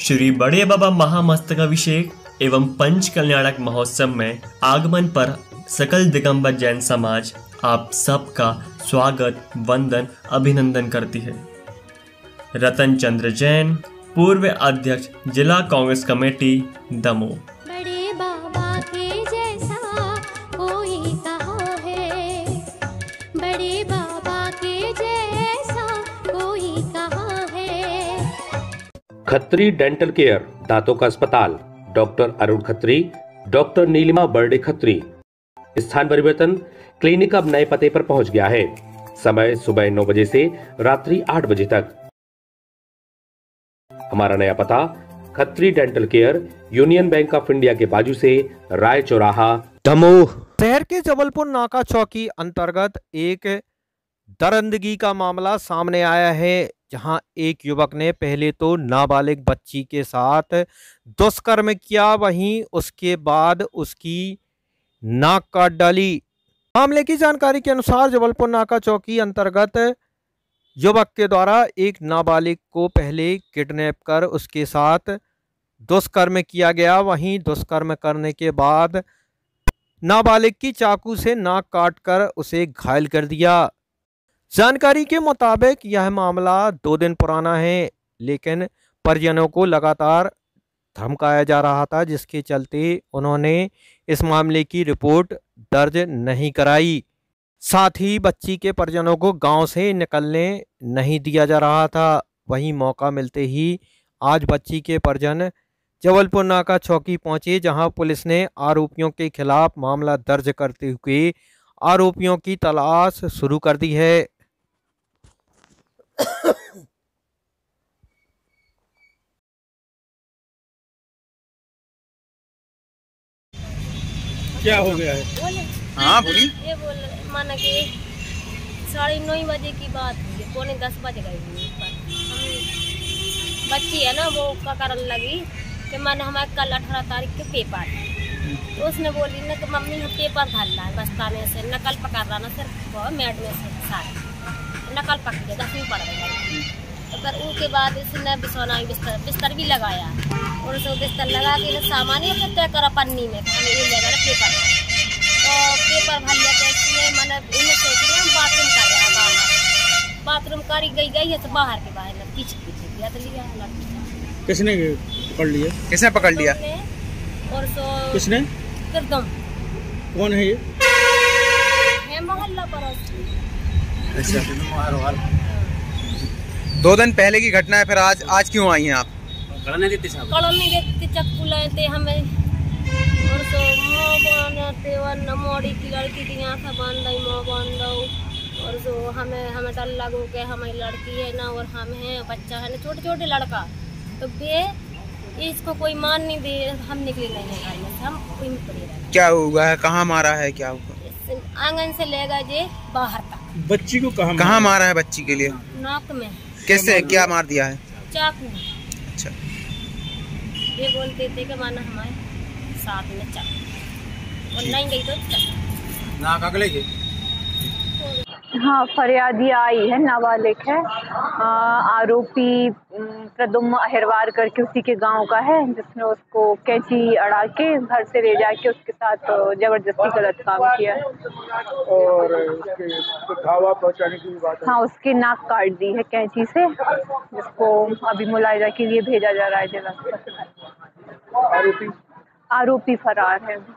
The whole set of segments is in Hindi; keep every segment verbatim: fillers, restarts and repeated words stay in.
श्री बड़े बाबा महामस्तकाभिषेक एवं पंच कल्याणक महोत्सव में आगमन पर सकल दिगंबर जैन समाज आप सबका स्वागत, वंदन, अभिनंदन करती है। रतन चंद्र जैन, पूर्व अध्यक्ष जिला कांग्रेस कमेटी, दमोह। बड़े बाबा के जैसा कोई कहाँ है, बड़े बाबा के जैसा कोई कहाँ है। खत्री डेंटल केयर, दांतों का अस्पताल, डॉक्टर अरुण खत्री, डॉक्टर नीलिमा बर्डे खत्री। स्थान परिवर्तन, क्लिनिक अब नए पते पर पहुंच गया है। समय सुबह नौ बजे से रात्रि आठ बजे तक। हमारा नया पता, Khatri dental care, union bank of India के बाजू से, राय चौराहा, दमोह। शहर के जबलपुर नाका चौकी अंतर्गत एक दरिंदगी का मामला सामने आया है, जहां एक युवक ने पहले तो नाबालिग बच्ची के साथ दुष्कर्म किया, वहीं उसके बाद उसकी नाक काट डाली। मामले की जानकारी के अनुसार जबलपुर नाका चौकी अंतर्गत युवक के द्वारा एक नाबालिग को पहले किडनैप कर उसके साथ दुष्कर्म किया गया। वहीं दुष्कर्म करने के बाद नाबालिग की चाकू से नाक काटकर उसे घायल कर दिया। जानकारी के मुताबिक यह मामला दो दिन पुराना है, लेकिन परिजनों को लगातार धमकाया जा रहा था, जिसके चलते उन्होंने इस मामले की रिपोर्ट दर्ज नहीं कराई। साथ ही बच्ची के परिजनों को गांव से निकलने नहीं दिया जा रहा था। वहीं मौका मिलते ही आज बच्ची के परिजन जबलपुर नाका चौकी पहुंचे, जहां पुलिस ने आरोपियों के खिलाफ मामला दर्ज करते हुए आरोपियों की तलाश शुरू कर दी है। क्या हो गया है? हाँ बोली। ये बोल माना कि साढ़े नौ बजे की बात है, पौने दस बज गए पर हम बच्ची है ना, वो क्या करने लगी कि मैंने हमारे कल अठारह तारीख के पेपर, तो उसने बोली ना कि मम्मी हम पेपर धर रहा है बस्ता में से, नकल पकड़ रहा ना सिर्फ वो मैड में से सारे नकल पकड़ के दसवीं पढ़ गई। तो फिर उसके बाद इसने बिछौना बिस्तर बिस्तर भी लगाया, और उसको बिस्तर लगा के सामान ही अपने तय करा पन्नी में, हमें ये लगा ना पेपर, तो पेपर भर लिया। तो इसमें मैंने इन्हें सोच लिया हम बाथरूम कर रहा है, बाहर बाथरूम करी गई गई है तो बाहर के बाहर पीछे पीछे दिया तो लिया लड़की। किसने पकड़ लिया? किसने पकड़ लिया? और सो किसने? किरदम। कौन है ये? है मोहल्ला पड़ोस। अच्छा, दो दिन पहले की घटना है, फिर आज आज क्यों आई हैं आप? कड़ने देते चक्कू लाए थे हमें, और तो मोह मोड़ी की लड़की की आँख बांध दई मोह बांध दो, और जो हमें हमें डर लगो के हमें लड़की है ना, और हम हैं बच्चा है ना, छोटे छोटे लड़का, तो बे इसको कोई मान नहीं दे, हम निकले नहीं है घर में, हम कोई में पड़े रहे। क्या हुआ है? कहाँ मारा है? क्या हुआ? आंगन से ले गए जे बाहर तक। बच्ची को कहाँ कहाँ मारा है? बच्ची के लिए नाक में। कैसे? क्या मार दिया है? चाकू। अच्छा, ये बोलते थे कि माना हमारे साथ में चाकू, और नहीं गई तो नाक अगले के। हाँ, फरियादी आई है, नाबालिग है, आरोपी प्रदुम्न अहिरवार करके उसी के गांव का है, जिसने उसको कैंची अड़ा के घर से ले जाके उसके साथ जबरदस्ती गलत काम किया। और उसके धावा पहुंचाने की बात है। हाँ, उसकी नाक काट दी है कैंची से, जिसको अभी मुलायजा के लिए भेजा जा रहा है जिला। आरोपी आरोपी फरार है।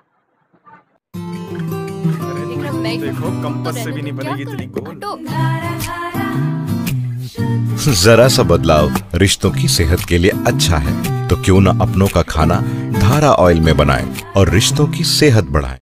देखो कंपास से भी नहीं बनेगी इतनी गोल। जरा सा बदलाव रिश्तों की सेहत के लिए अच्छा है, तो क्यों न अपनों का खाना धारा ऑयल में बनाएं और रिश्तों की सेहत बढ़ाएं।